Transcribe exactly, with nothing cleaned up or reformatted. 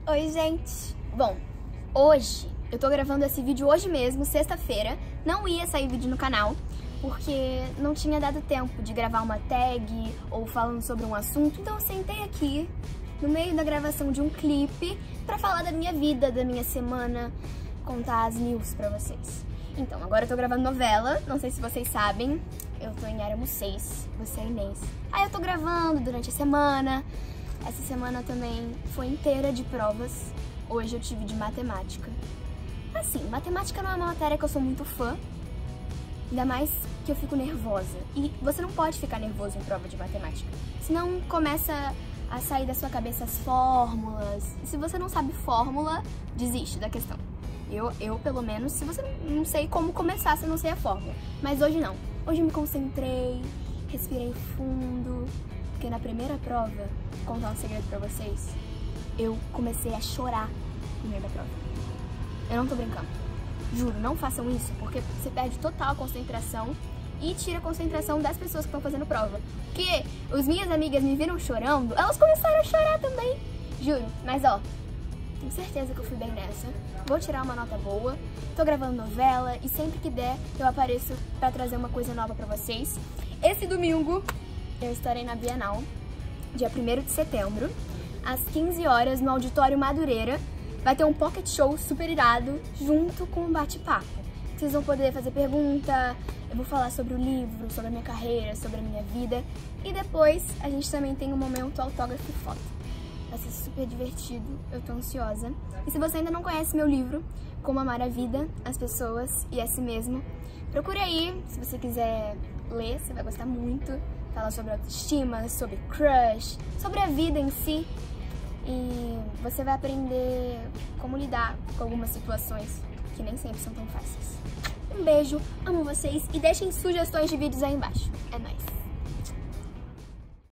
Oi, gente! Bom, hoje, eu tô gravando esse vídeo hoje mesmo, sexta-feira. Não ia sair vídeo no canal, porque não tinha dado tempo de gravar uma tag ou falando sobre um assunto. Então eu sentei aqui, no meio da gravação de um clipe, pra falar da minha vida, da minha semana, contar as news pra vocês. Então, agora eu tô gravando novela, não sei se vocês sabem, eu tô em Éramos seis, você é Inês. Aí eu tô gravando durante a semana. Essa semana também foi inteira de provas. Hoje eu tive de matemática. Assim, matemática não é uma matéria que eu sou muito fã, ainda mais que eu fico nervosa. E você não pode ficar nervoso em prova de matemática, senão começa a sair da sua cabeça as fórmulas. E se você não sabe fórmula, desiste da questão. Eu, eu pelo menos, se você não, não sei como começar se eu não sei a fórmula. Mas hoje não. Hoje eu me concentrei, respirei fundo. Porque na primeira prova, vou contar um segredo pra vocês, eu comecei a chorar no meio da prova. Eu não tô brincando. Juro, não façam isso, porque você perde total a concentração e tira a concentração das pessoas que estão fazendo prova. Porque as minhas amigas me viram chorando, elas começaram a chorar também. Juro, mas ó, tenho certeza que eu fui bem nessa. Vou tirar uma nota boa, tô gravando novela e sempre que der eu apareço pra trazer uma coisa nova pra vocês. Esse domingo eu estarei na Bienal, dia primeiro de setembro, às quinze horas, no Auditório Madureira. Vai ter um pocket show super irado, junto com um bate-papo. Vocês vão poder fazer pergunta, eu vou falar sobre o livro, sobre a minha carreira, sobre a minha vida. E depois a gente também tem um momento autógrafo e foto. Vai ser super divertido, eu tô ansiosa. E se você ainda não conhece meu livro, Como Amar a Vida, as Pessoas e a Si Mesmo, procure aí, se você quiser ler, você vai gostar muito. Fala sobre autoestima, sobre crush, sobre a vida em si. E você vai aprender como lidar com algumas situações que nem sempre são tão fáceis. Um beijo, amo vocês e deixem sugestões de vídeos aí embaixo. É nóis!